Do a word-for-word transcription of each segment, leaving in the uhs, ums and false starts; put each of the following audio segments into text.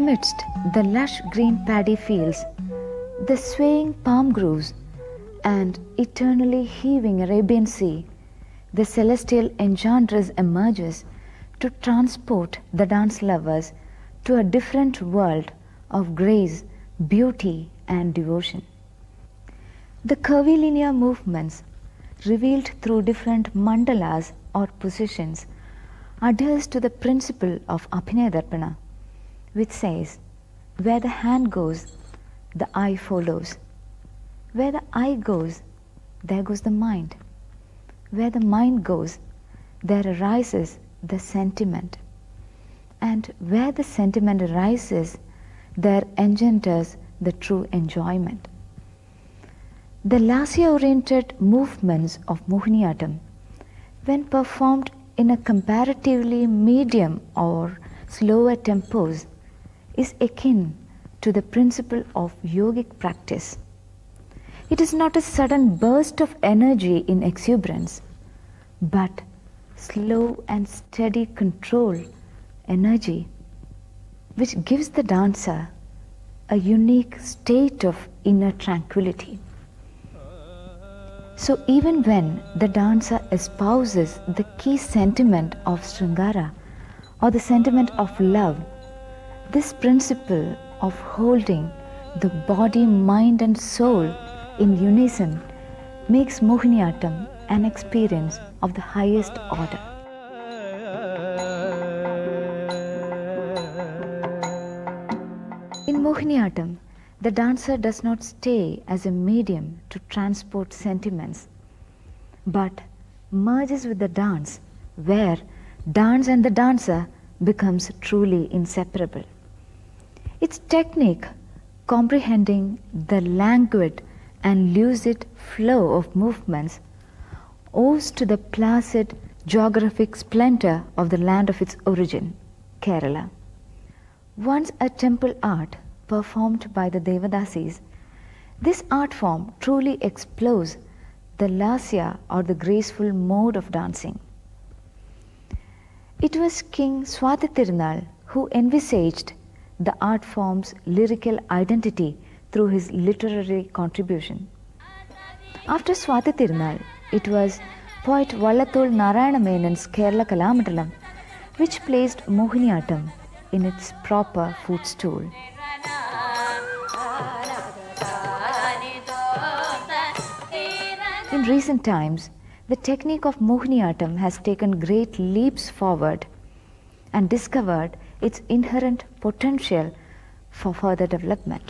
Amidst the lush green paddy fields, the swaying palm groves, and eternally heaving Arabian Sea, the celestial enchantress emerges to transport the dance lovers to a different world of grace, beauty, and devotion. The curvilinear movements, revealed through different mandalas or positions, adheres to the principle of Abhinaya Darpana, which says, where the hand goes, the eye follows. Where the eye goes, there goes the mind. Where the mind goes, there arises the sentiment. And where the sentiment arises, there engenders the true enjoyment. The lasya-oriented movements of Mohiniyattam, when performed in a comparatively medium or slower tempos, is akin to the principle of yogic practice. It is not a sudden burst of energy in exuberance, but slow and steady control energy, which gives the dancer a unique state of inner tranquility. So even when the dancer espouses the key sentiment of Sringara or the sentiment of love, this principle of holding the body, mind and soul in unison makes Mohiniyattam an experience of the highest order. In Mohiniyattam, the dancer does not stay as a medium to transport sentiments, but merges with the dance, where dance and the dancer becomes truly inseparable. Its technique, comprehending the languid and lucid flow of movements, owes to the placid geographic splendor of the land of its origin, Kerala. Once a temple art performed by the Devadasis, this art form truly explores the lasya or the graceful mode of dancing. It was King Swati Tirunal who envisaged the art form's lyrical identity through his literary contribution. After Swati Tirunal, it was poet Vallathol Narayana Menon's Kerala Kalamandalam which placed Mohiniyattam in its proper footstool. In recent times, the technique of Mohiniyattam has taken great leaps forward and discovered its inherent potential for further development.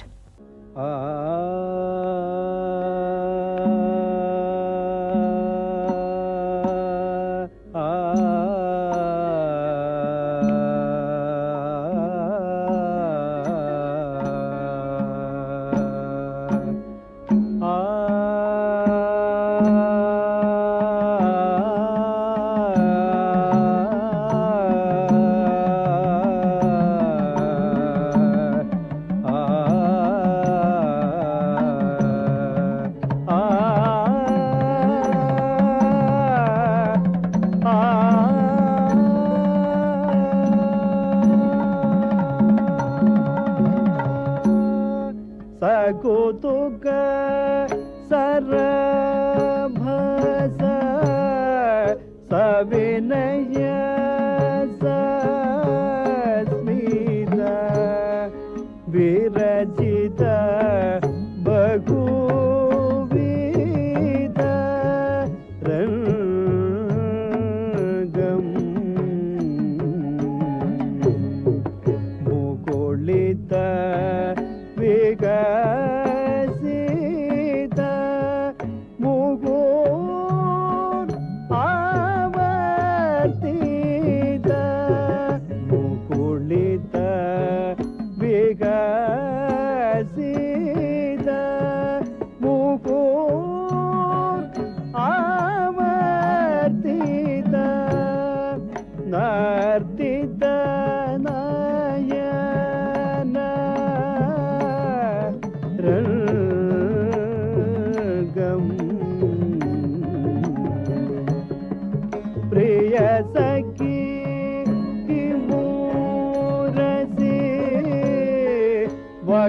Saki ki murasi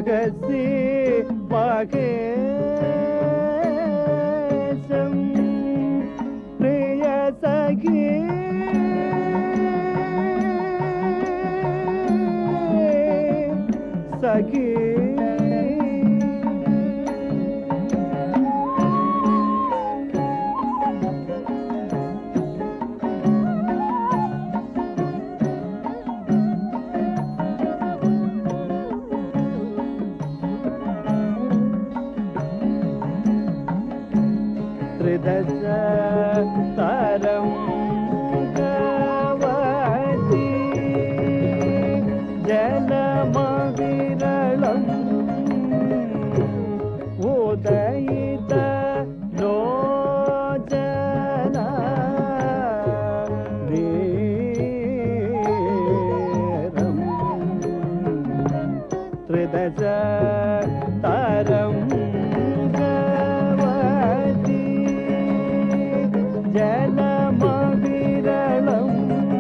भगसि महेशं प्रिय सखी सखी त्रिदश तारं गवति जलमविरलम् उदयित लोचना नीरम् त्रिदश तारं जलमविरलम्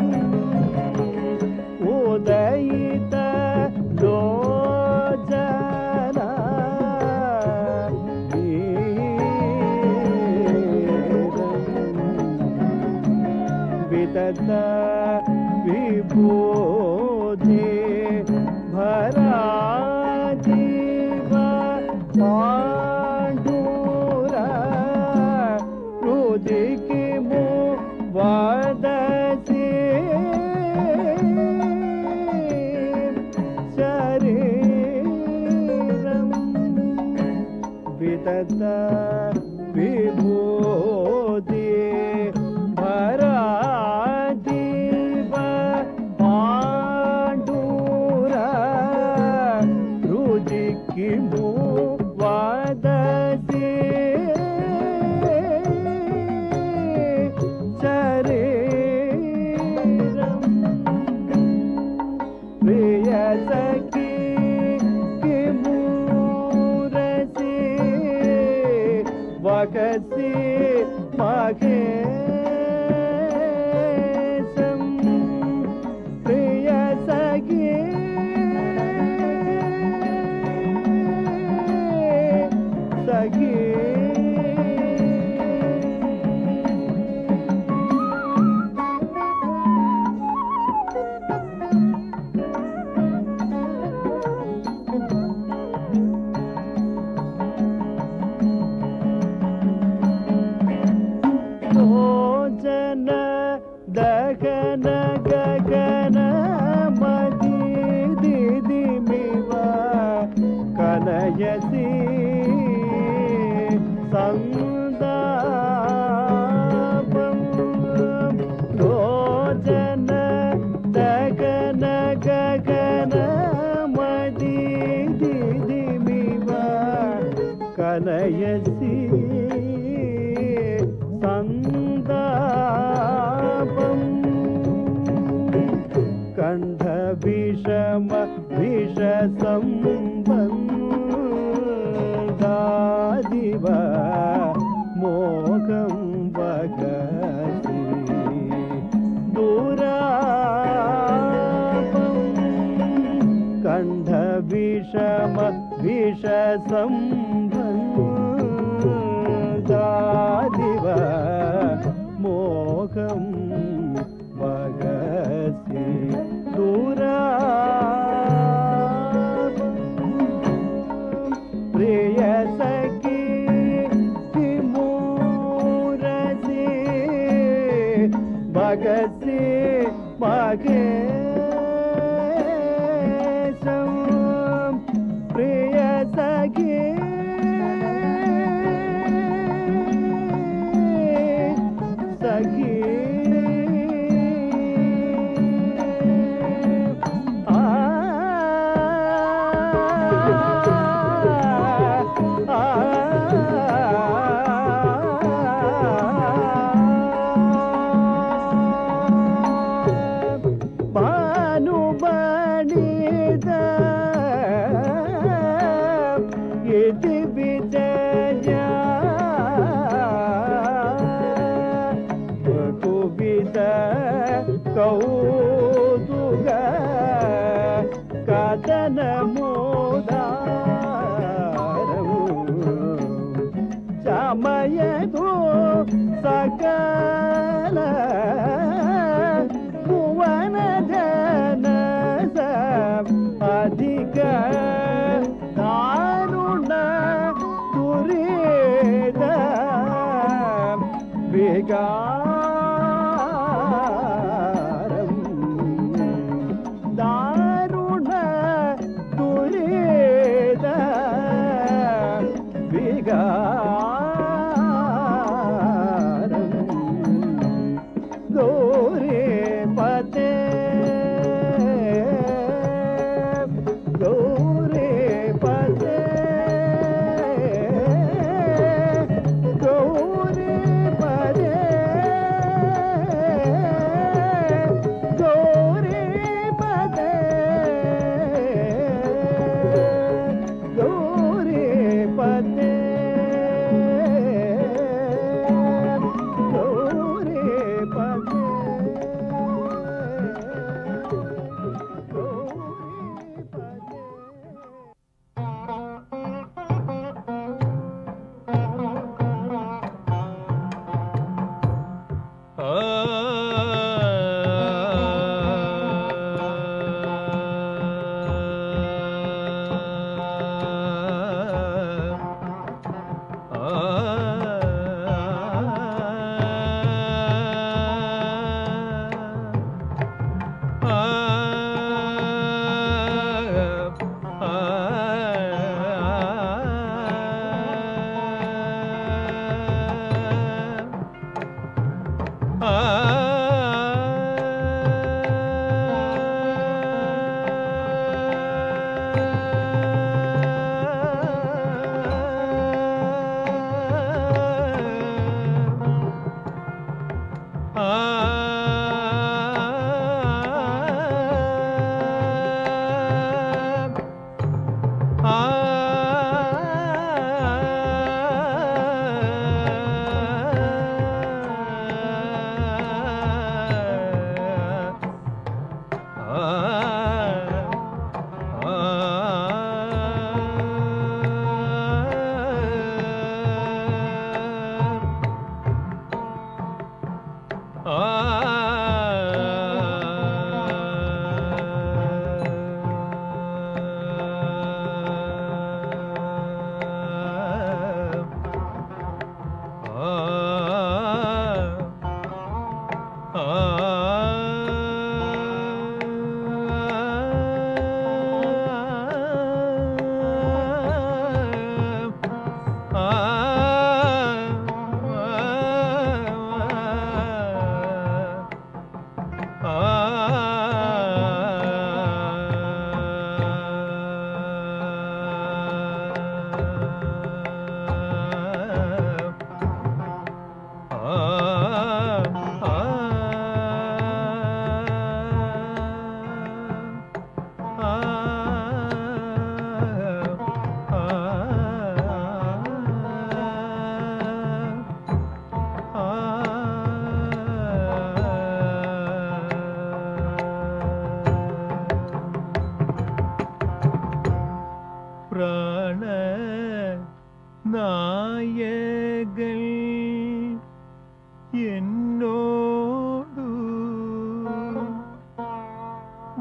उदयित लोचना विदत विभूति भराजीव पाण्डुरा रुदिकी वदसि शरीरं विदत विभूति भराजीव पाण्डुरा रुदिकी वदसि प्रिय सखी किमूरसि वगसि महेशं प्रिय सखी सखी दगन गगन मदि दिदिमिव कलयसि संदापं रोचन दगन गगन मदि दिदिमिव कलयसि संदापं कंठ विषम विष संबंधादिव मोहं वगसि दुरापं कंठ विषम विष संबंधादिव मोहं वगसि प्रिय सखी किमूरसि भगसि महेशं प्रिय सखी सखी कौतुक कदन मोदा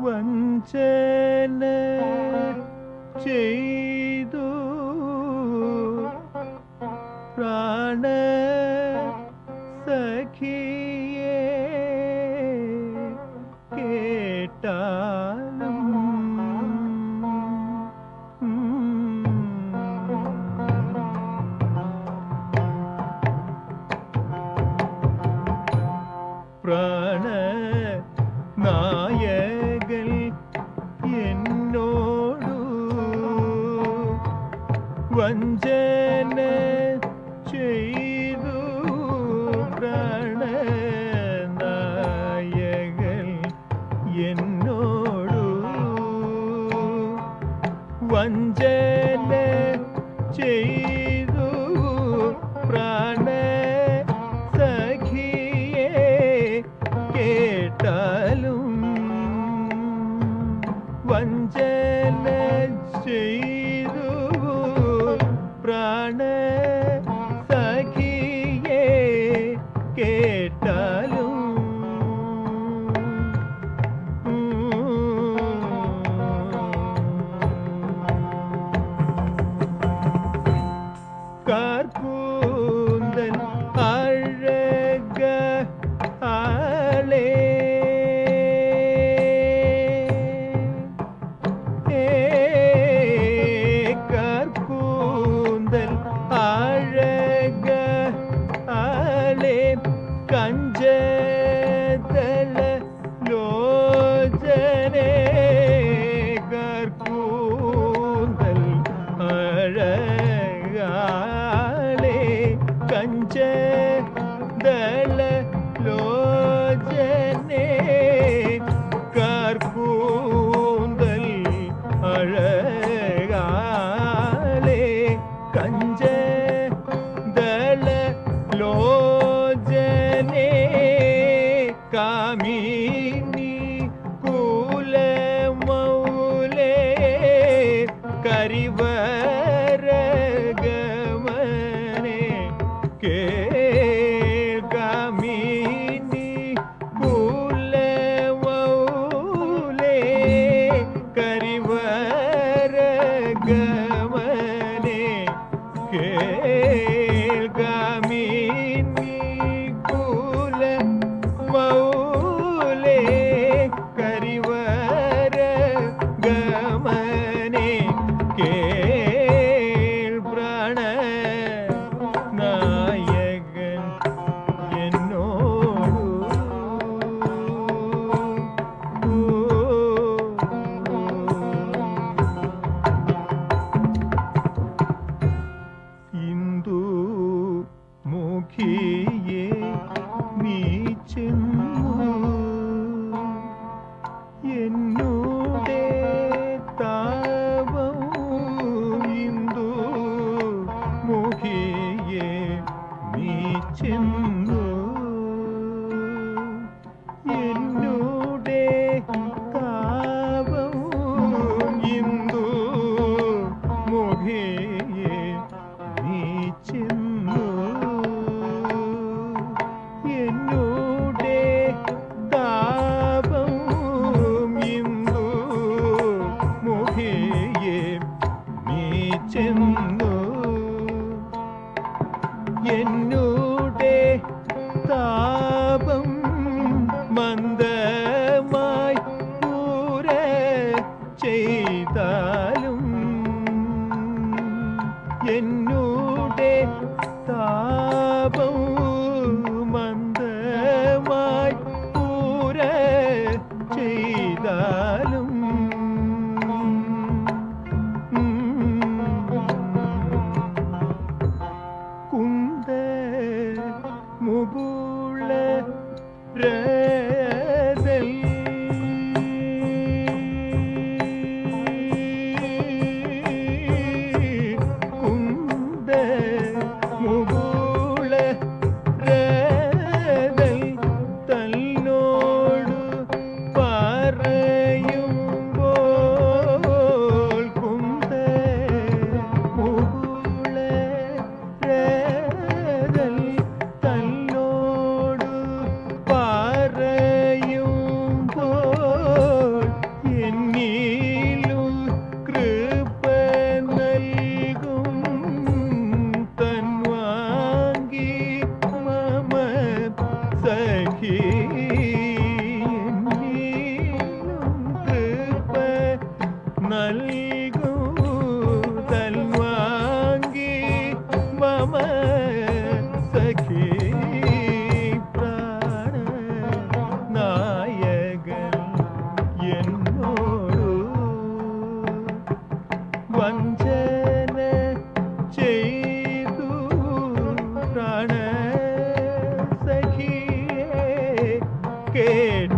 വഞ്ചന ചെയ്തു പ്രാണ സഖിയെ കേട്ടാലും പ്രാണ നായകൻ എന്നോടു വഞ്ചന ചെയ്തു പ്രാണനായകൻ എന്നോടു വഞ്ചന ചെയ്തു പ്രാണ സഖിയെ കേട്ടാലും വഞ്ചന ചെയ്തു പ്രാണ സഖിയെ കേട്ടാലും കാർക്കൂന്തൽ അഴക ആളേ കാർക്കൂന്തൽ അഴക ആളേ കഞ്ചതല ലോചനേ കാർക്കൂന്തൽ അഴകാളേ കഞ്ചതല ലോചനേ കാർക്കൂന്തൽ അഴകാളേ കഞ്ചതല ലോചനേ കാമിനി കുലമൗലേ കരിവരഗമനേ കേൾക്കാമിനി കുലമൗലേ കരിവരഗമനേ കേൾക്കാമിനി കുലമൗലേ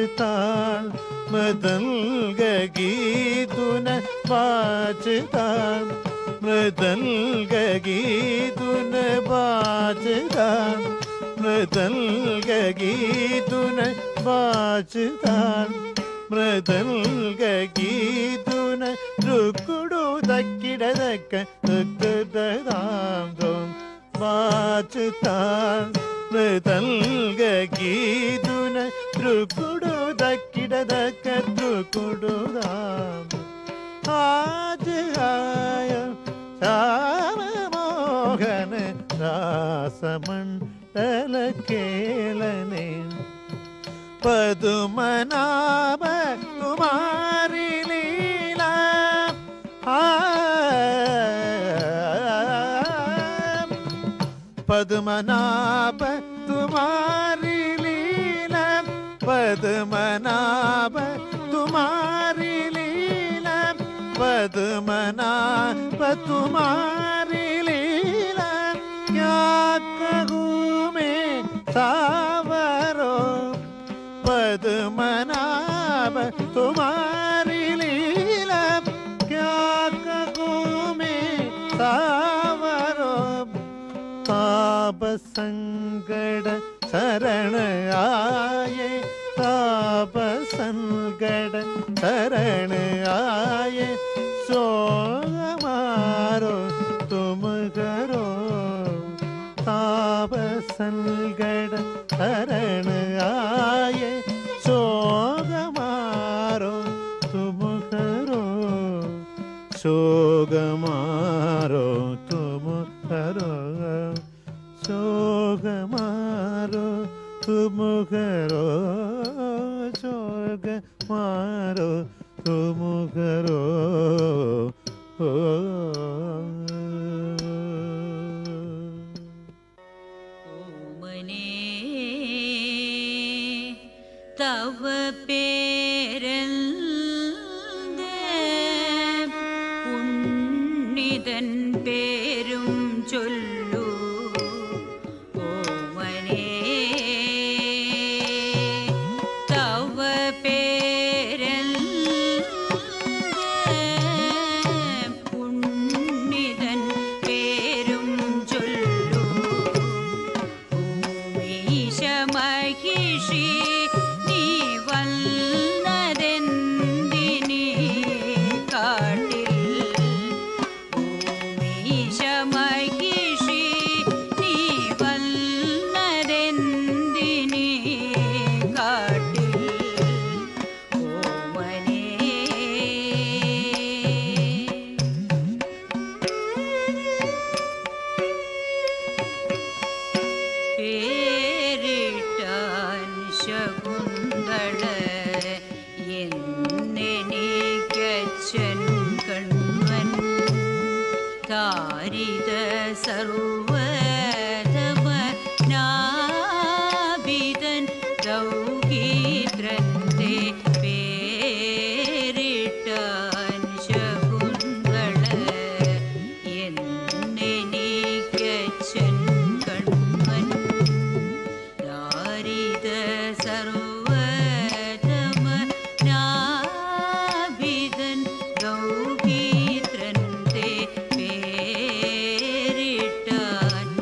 വാച്ചുതാൾ മൃദംഗഗീതുന വാച്ചുതാൾ മൃദംഗഗീതുന വാച്ചുതാൾ മൃദംഗഗീതുന വാച്ചുതാൾ മൃദംഗഗീതുന രുക്കുടു തക്കിടതക്ക തക്കതാം വാച്ചുതാൾ മൃദംഗഗീതുന രുക്കുടു തക്കിടതക്ക രുക്കുടുതാം ആജ് ആയ ശ്യാമമോഹന രാസമണ്ഡല കേളനെ പതുമനാഭ കുമാരി ലീല പതുമനാഭ തുമാരി ലീല പതുമനാഭ തുമാരി ലീല പതുമനാഭ തുമാരി ലീല ക്യാ कहूँ मैं सावरो पद्मनाभ तुम्हारी लीला क्या कहूँ मैं सावरो ताप संकट शरण आए ताप संकट शरण आए सोग मारो तुम करो ताप संकट शरण आए सोग मारो तुम करो सोग मारो तुम करो सोग मारो तुम करो सोग मारो तुम करो ओ तव पेरल्दे उन्निदन पेरुम चोल्लू ओमने तव पेरल्दे उन्निदन पेरुम चोल्लू ऊमेश महिषी सर्वधम नाभिदन दौगीत्रन्ते पेरिटान शकुन्तल एन्नेनिकचन कण्मन दारिद सर्वधम नाभिदन दौगीत्रन्ते पेरिटान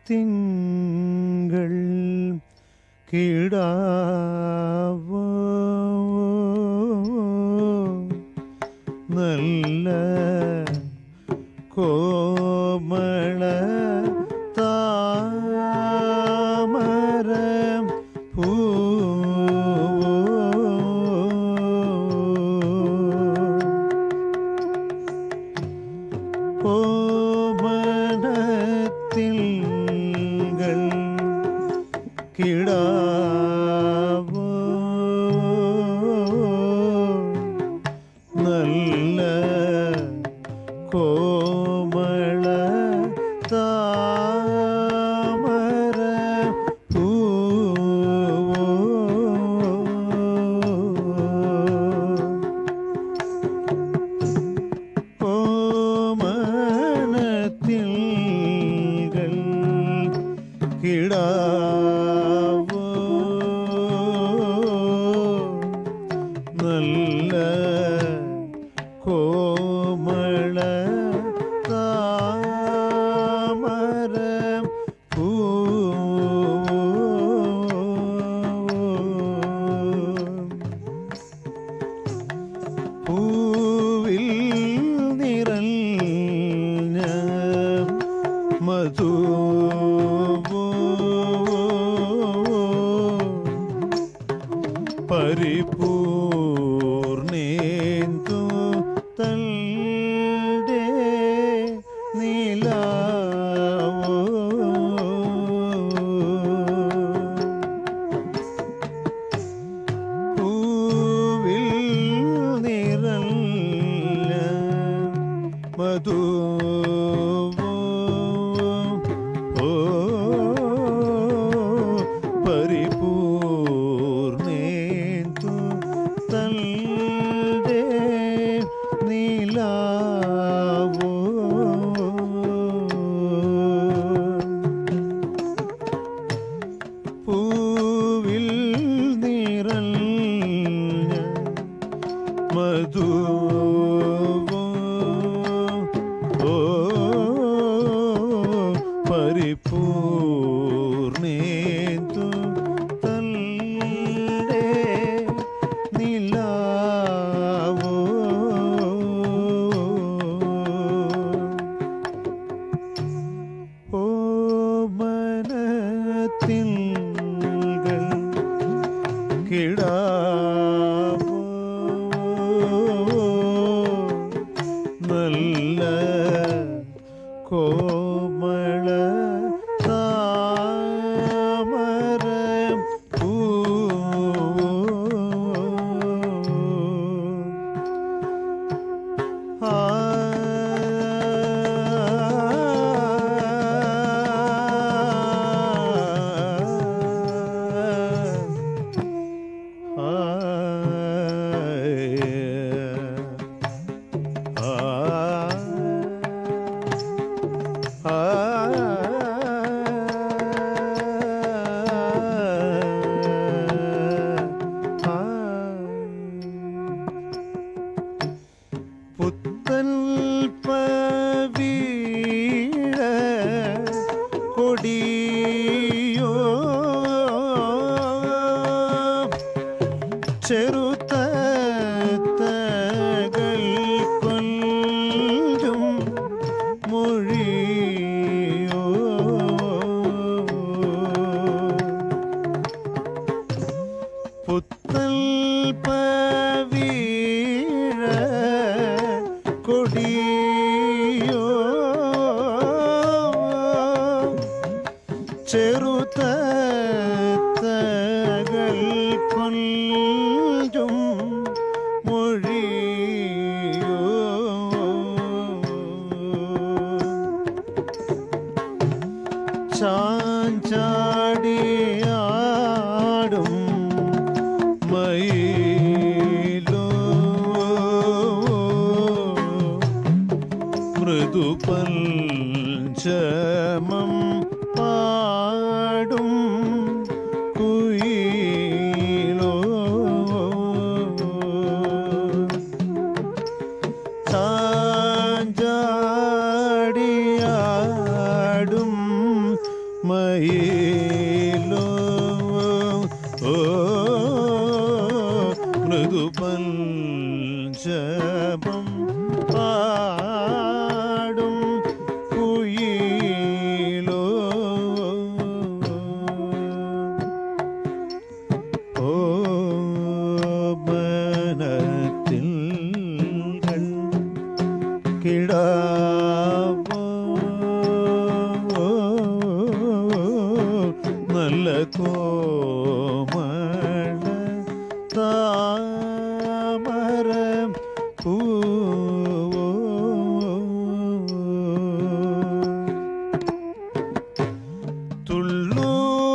തിങ്കൾ കിടാവോ നല്ല കോമള താമര പൂ ഓമനത്തിങ്കൾ കിടാവോ നല്ല കോമള താമര പൂ ഓമനത്തിങ്കൾ കിടാവോ നല്ല കോമള താമര പൂ പൂവിൽ നിറഞ്ഞ മധു പരിപൂർണേന്ദു തന്റെ നിലാവോ പൂവിൽ നിറഞ്ഞ മധു ഓ പരിപൂർണേന്ദു തന്റെ നിലാവോ പൂവിൽ നിറഞ്ഞ മധു ഓ പരിപൂർണേന്ദു തന്റെ നിലാവോ ഓമനത്തിങ്കൾ കിടാവോ നല്ല കോമള താമര പൂ ആ പുത്തൻ പവീഴ കൊടിയോ ചെറുതത്തകൾ കൊല്ലും മൊഴിയോ പുത്തൻ പവീഴ കൊടിയോ ചെറുതത്തകൾ കൊല്ലും മൊഴിയോ ചാഞ്ചാടിയാടും മയിലോ മൃദുപഞ്ചമം പാടും കുയിലോ ചാഞ്ചാടിയാടും മയിലോ ഓ മൃദുപഞ്ചപം പാടും കുയിലോ ഓ മനത്തിൽ കിടാവോ നല്ല കോമള താമര പൂവോ തുള്ളു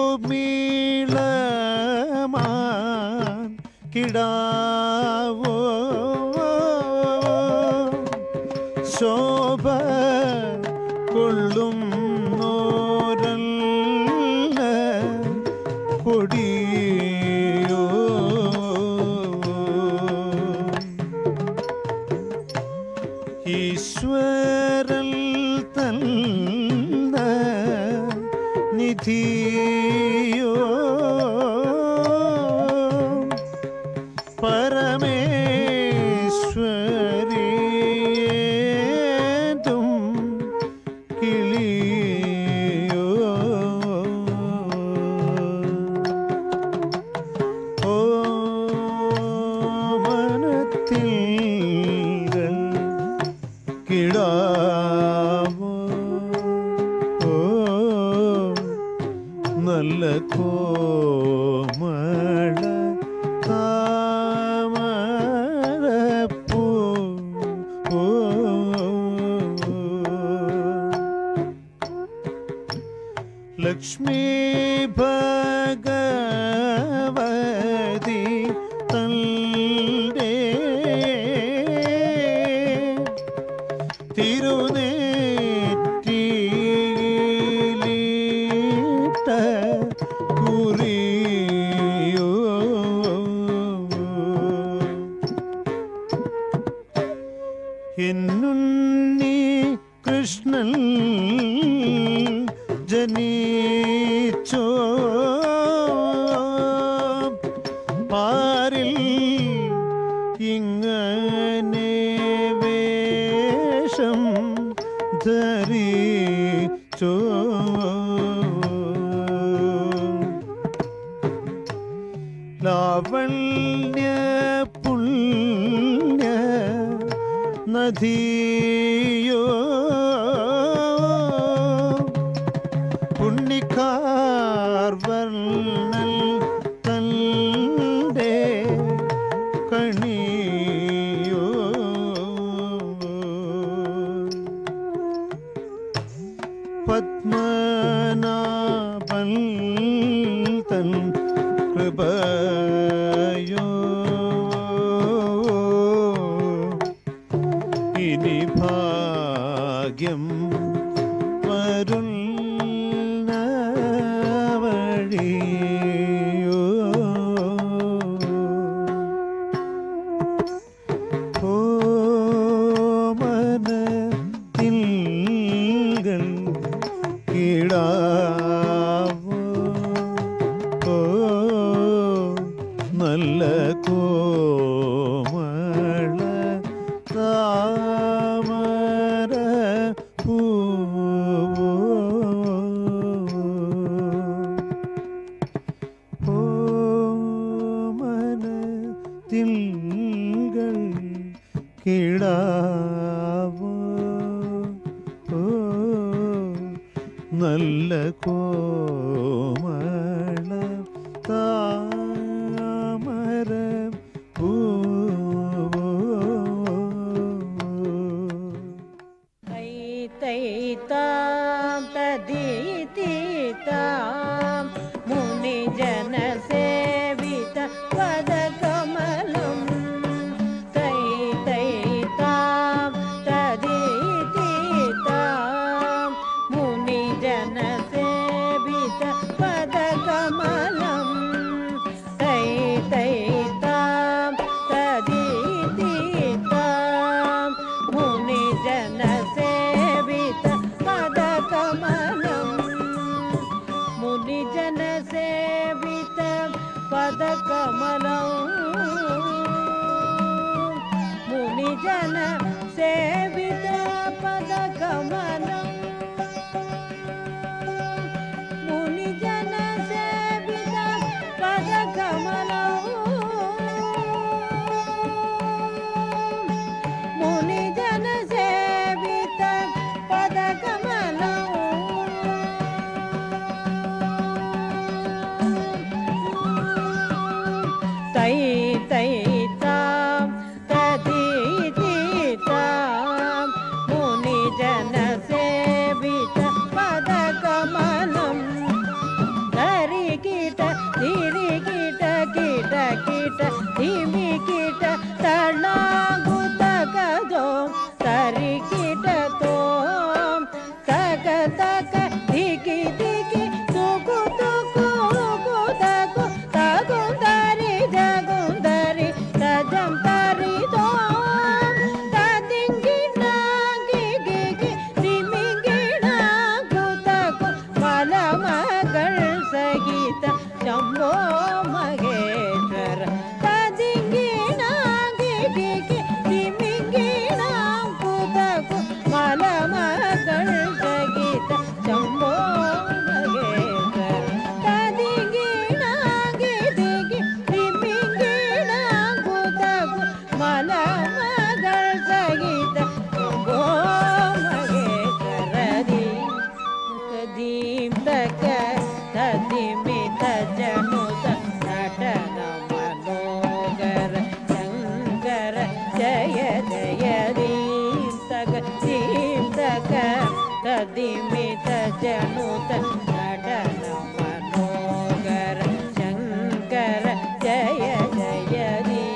മീളമാൻ കിടാവോ ശോഭ കൊള്ളും നോരല്ല കൊടിയോ ഈശ്വരൻ തന്ന നിധിയോ പരമേശ്വരിയേതും കിളിയോ ഓ മനത്തിൽ കിടാവോ ഓ നല്ല കോമള താമരപ്പൂ ഓ ലക്ഷ്മി ഭഗവതി തന്റെ തിരുനെറ്റിയിലിട്ട കുറിയോ എന്നുണ്ണി കൃഷ്ണൻ ജനിച്ചോ പാരിൽ ഇങ്ങനെ വേഷം ധരിച്ചോ ലാവണ്യ പുണ്യ നദിയോ പുണ്യക്കാർ വർണ്ണൽ തന്റെ കണിയോ പത്മനാഭൻ തൻ കൃപയോ ഇനി ഭാഗ്യം വരുന്ന വഴിയോ ഓ മനത്തിൽ കിടാവോ ഓ നല്ല കോമള താമര പൂവോ ഓ മനത്തിൽ കിടാവോ ഓ നല്ല കോമള താമര പൂവോ തൈതാം തദീതിതാം മുനിജന സേവിത പദകമലം തൈതാം തദീതിതാം മുനിജന സേവിത പദകമലം തൈതാം തദീതിതാം മുനിജന സേവിത പദകമലം पदकमलं मुनिजन सेवित पदकमलं मुनिजन सेवित पदकमलं मुनिजन सेवित पदकमलं तै तै तां तदिदितां मुनिजन सेवित पदकमलं धरिकीट धिरिकीट कीट कीट धिमिकीट तळागुतगदो तरिकीट तों तक तक धिकि धिकि तुकु तुकु गुदगु तगुंदरि जगुंदरि तजं तरि तों तदिंगिना गिगिगि दिमिंगिना गुतगु मलमगळ सहित शंभो महेश्वर तदिंगिना गिगिगि दिमिंगिना गुतगु मलमगळ सहित शंभो महेश्वर तदिंगिना गिगिगि दिमिंगिना गुतगु मलमगळ सहित शंभो महेश्वर दीं तक तदिमित जनुत नटन मनोगर शंकर जय जय दीं तक दीं तक तदिमित जनुत नटन मनोगर शंकर जय जय दीं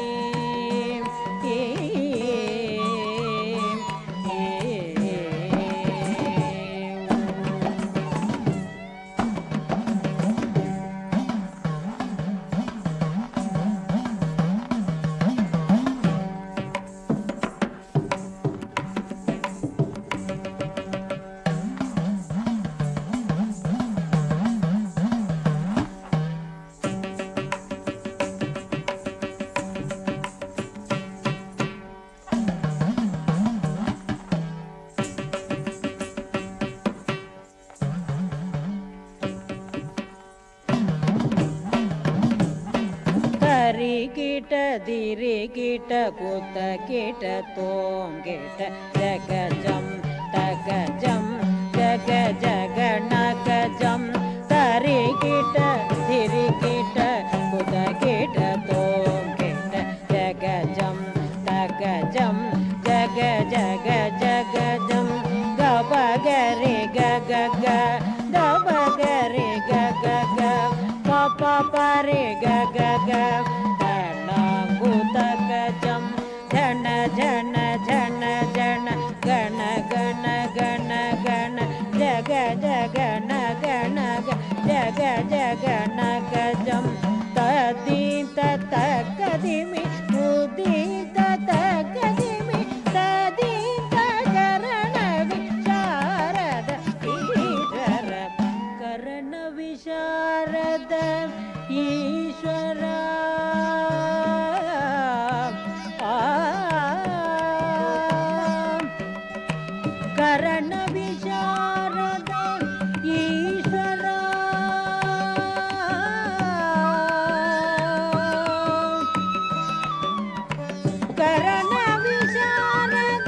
कीट दिरि कीट कुत कीट तों कीट जगजं तगजं जग जगणगजं तरि कीट दिरि कीट कुत कीट तों कीट जगजं तगजं जग जग जगजं गबगरि गगग दबगरि गगग पप परि गगग तणागुतगजं झन झन झन झन गण गण गण गण जग जगण गण जग जगण गजं तदीं ततकदिमि मुदीं ततकदिमि तदीं तकरण विशारद ईश्वर करण विशारद ईश्वर करण विशारद ईश्वर करण विशारद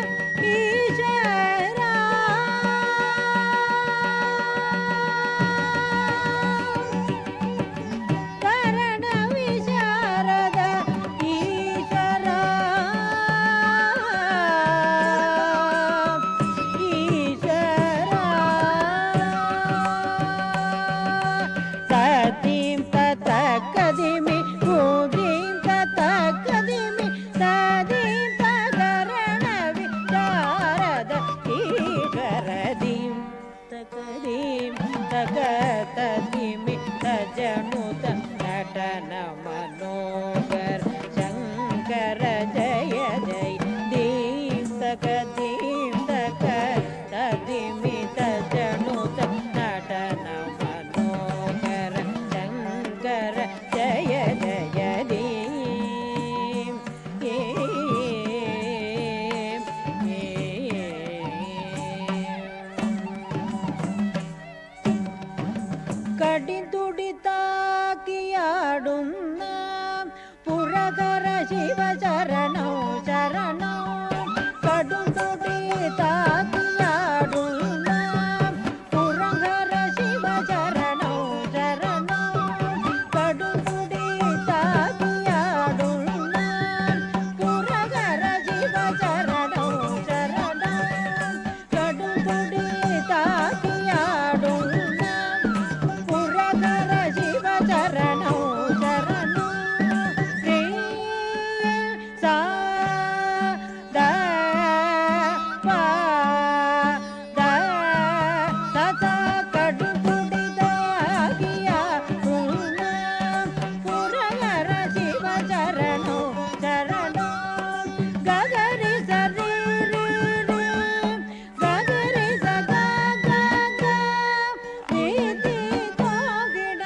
ईश्वर करण विशारद ईश्वर तदीं ततकदिमि मुदीं ततकदिमि तदीं तकरण विशारद ईश्वर दीं तकदीं तक तदिमि तजनुत नटन मनोगर शंकर जय जय दीं तक दीं तक तदिमि तजनुत नटन मनोगर शंकर കടിതുടിതാക്കിയാടുന്ന പുരകര ശിവചരണോ ശരണോ കടുതുടിതാക്കിയാടുന്ന പുരകര ശിവചരണോ ശരണോ കടുതുടിതാക്കിയാടുന്ന പുരകര ശിവചരണോ ശരണോ കടുതുടിതാക്കിയാടുന്ന പുരകര ശിവചരണോ ശരണോ ശ്രീ സാ ദ പ ദ സ സ കടുതുടിതാക്കിയാടുന്ന പുരകര ശിവചരണോ ശരണോ ഗഗരി സരി രി രി ഗഗരി സ ഗ ഗ ഗ നി തി തോ ഗിട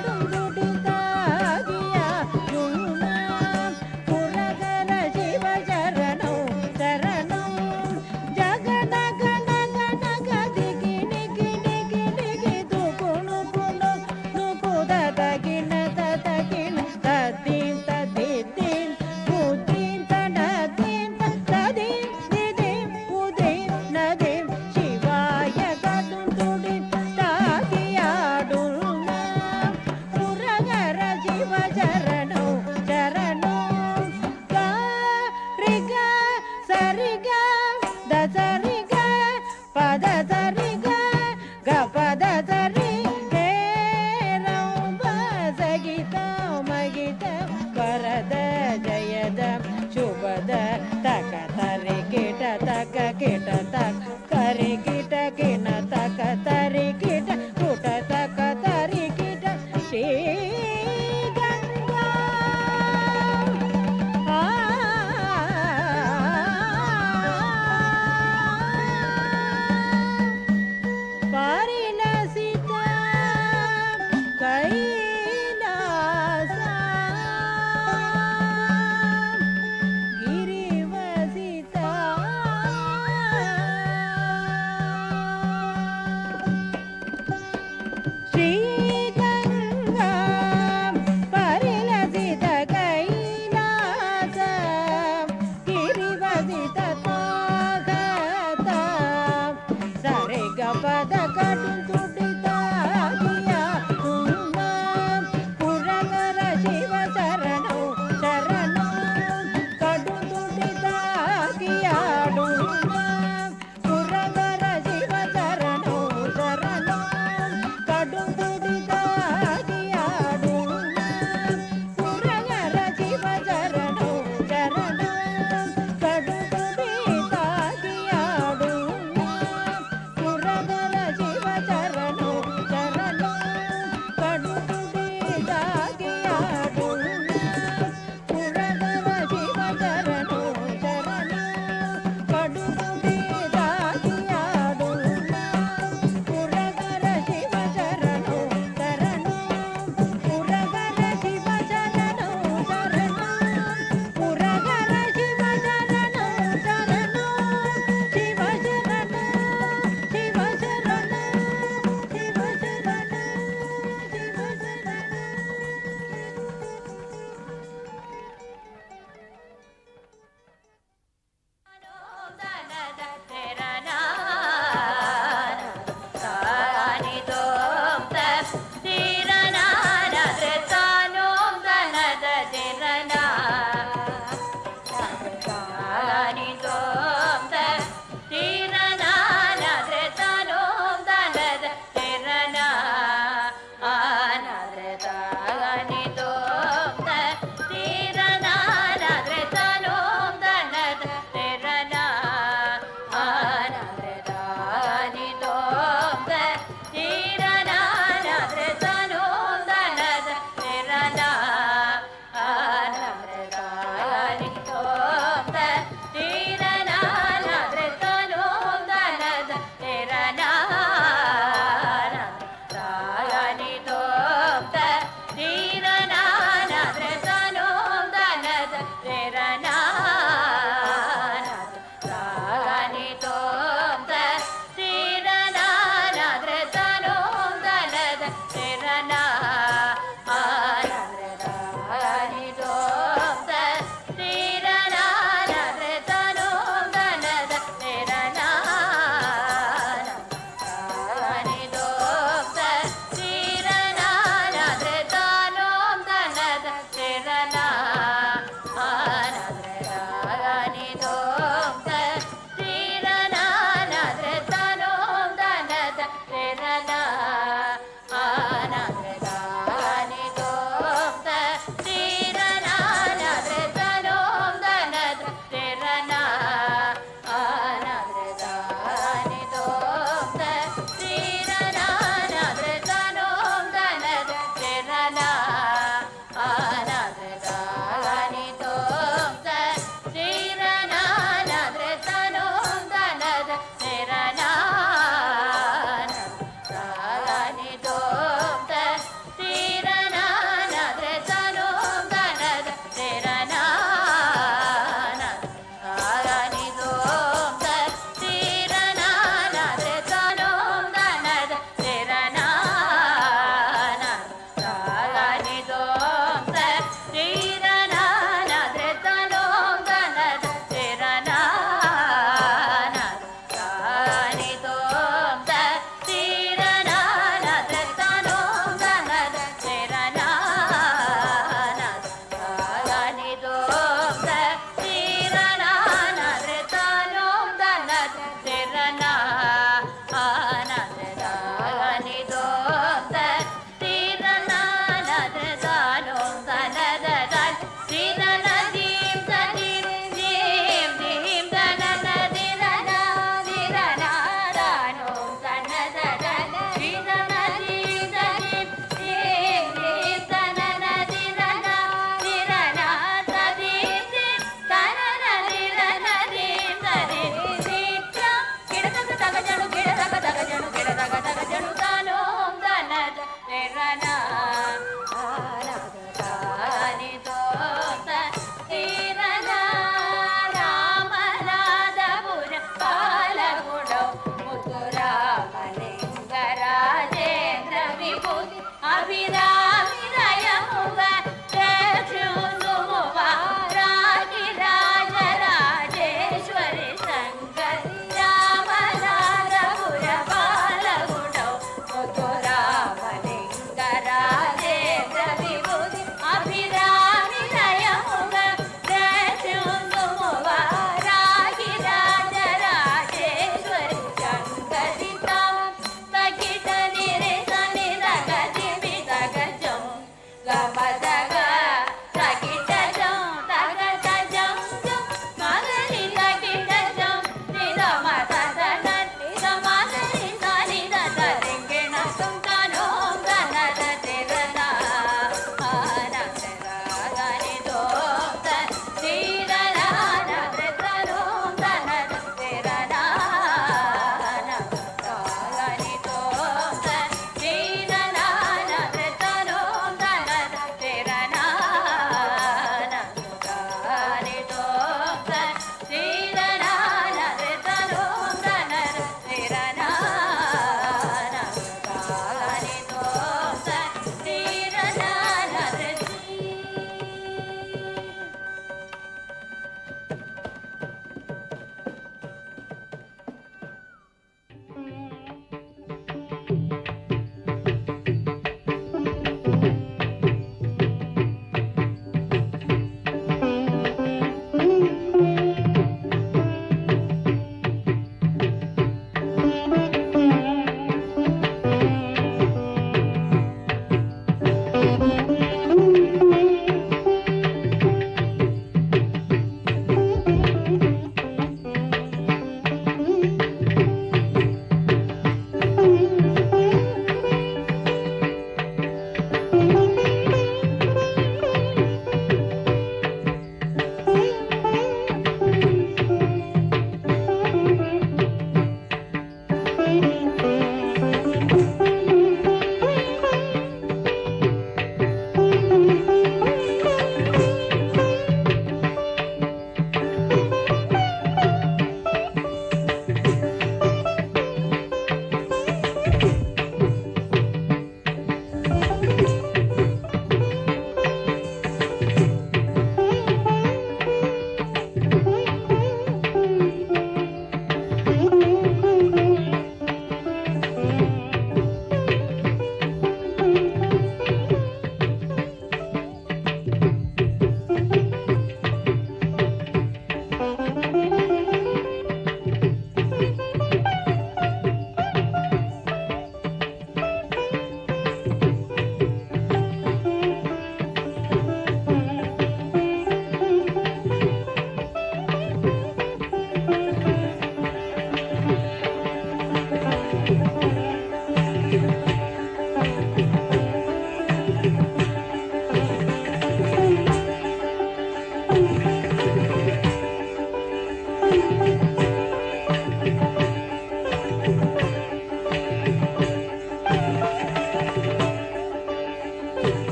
കടുതുടിതാക്കിയാടുന്ന പുരകര ശിവചരണോ ശരണോ ജഗദ ഗണ ഗണ ഗതി ഗിണി ഗിണി ഗിണി ഗിതു കുണു കുണു നുകുദ തകിണ തകിണ തദീൻ തദീൻ ഉദീൻ തനദീൻ തദീൻ നിദീൻ ഉദീൻ നദീൻ ശിവായ കടുതുടിതാക്കിയാടുന്ന പുരകര ശിവചരണോ ശരണോ ഗ രി ഗ സരി ഗ ദ സരി ഗ പദ സരി ഗ ഗ പദ സരി ഹേ രൗപ സഗിത മഗിത വരദ ജയദ ശുഭദ തക തരി കിട തക കിട തക തരി കിട കിണ തക തരി കിട കുട തക തരി കിട ശ്രീ ഗംഗാ ആ പരിലസിത കൈലാസ ഗിരിവസിത ശ്രീഗംഗാ പരിലസിത കൈലാസ ഗിരിവസിത താഗത സരി ഗ പദ കടുതുടിതാക്കിയാടുന്ന പുരകര ശിവചരണോ ശരണോ കടുതുടിതാക്കിയാടുന്ന പുരകര ശിവചരണോ ശരണോ കടുതുടിതാക്കിയാടുന്ന പുരകര ശിവചരണോ ശരണോ കടുതുടിതാക്കിയാടുന്ന പുരകര ശിവചരണോ ശരണോ കടുതുടിതാക്കിയാടുന്ന പുരകര ശിവചരണോ ശരണോ കടുതുടിതാക്കിയാടുന്ന പുരകര ശിവചരണോ ശരണോ പുരകര ശിവചരണോ ശരണോ പുരകര ശിവചരണോ ശരണോ ശിവശരണോ ശിവശരണോ Tera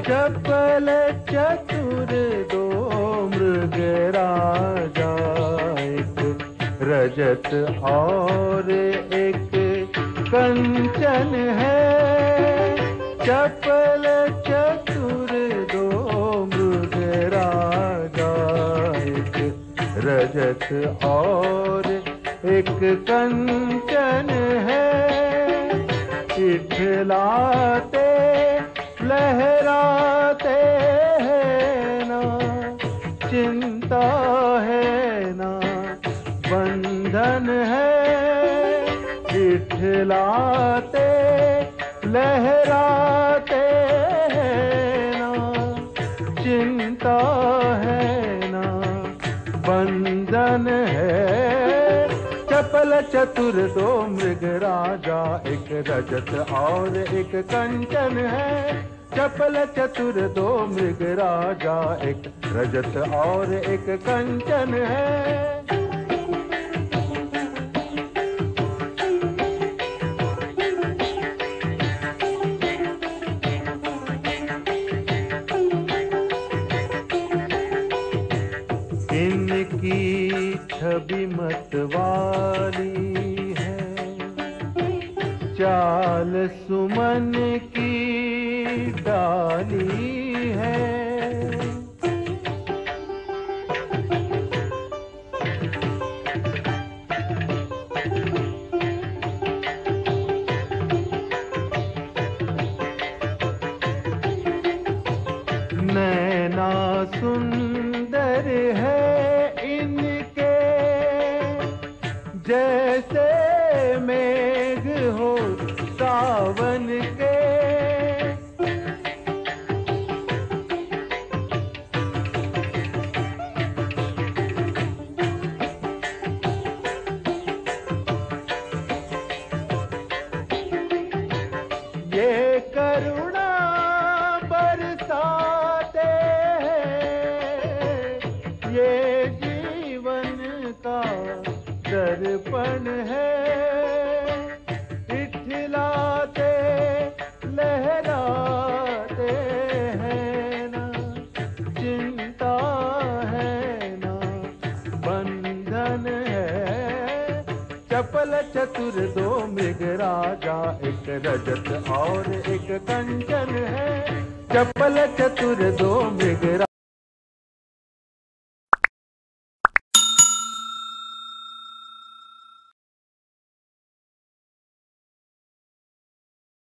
चपल चतुर दो मृग राजा, एक रजत और एक कंचन है। चपल चतुर दो मृग राजा, एक रजत और एक कंचन है। इठलाते लहराते हैं ना, चिंता है ना बंधन है। इठलाते लहराते हैं ना, चिंता है ना बंधन है। चपल चतुर दो मृग राजा, एक रजत और एक कंचन है। चपल चतुर दो मृग राजा, एक रजत और एक कंचन है। इनकी छवि मतवाली है, चाल सुमन की डाली है। नैना सुंदर है इनके, जैसे मेघ हो सावन के। ये करुणा बरसाते हैं, ये जीवन का दर्पण है। इठलाते लहराते हैं ना, चिंता है ना बंधन है। चपल चतुर दो मृग राजा, एक रजत और एक कंचन है। चपल चतुर दो मृग